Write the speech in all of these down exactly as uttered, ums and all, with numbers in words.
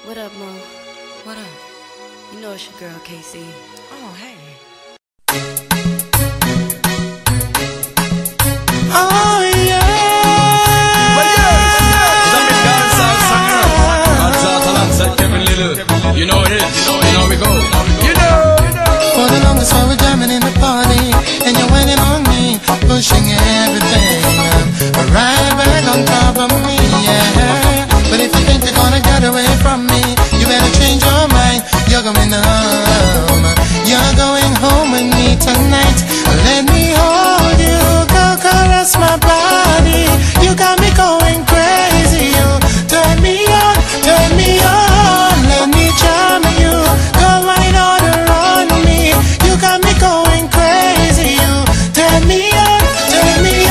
What up, Mo? What up? You know it's your girl, K C. Oh, hey. Oh, yeah. Well, yes, I'm in dancehall singer. God's out alongside Kevin Little. You know it is. You know we go. You know. For the longest while we're jamming in the party, and you're waiting on me, pushing everything right back on top of me, yeah. But if you think you're gonna get away from me, you better change your mind. You're going home. You're going home with me tonight. Let me hold you, go caress my body. You got me going crazy. You turn me on, turn me on. Let me charm you, go right order on me. You got me going crazy. You turn me on, turn me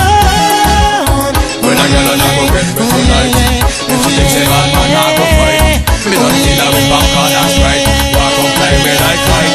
on. When I get on, I go get with tonight. If she thinks say man, man, I go fight. Me don't see that we back on, that's right. Walk on, play me like fight.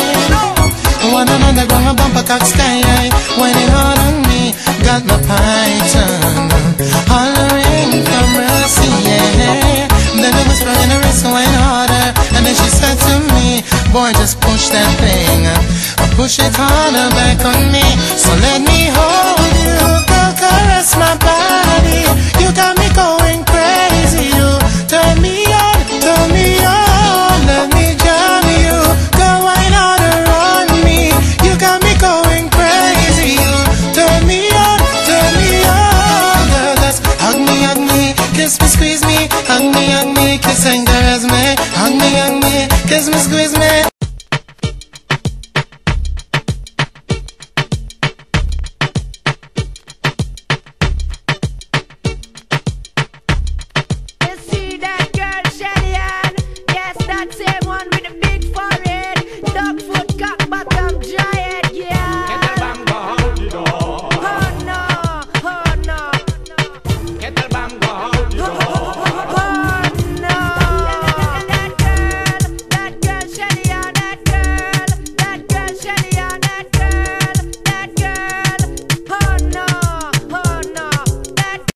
One another gonna bump a cock sky high, whining hard on me, got my python hollering for mercy, yeah. Then it was playing her wrist going harder, and then she said to me, boy, just push that thing, or push it harder back on me. So let me hold you, go caress my body. You got me going crazy. You turn me on, turn me on. Let me jam you, go right order on me. You got me going crazy. You turn me on, turn me on. Girl, just hug me, hug me, kiss me, squeeze me. Hug me, hug me, kiss and caress me. Hug me, hug me, kiss me, squeeze me. Go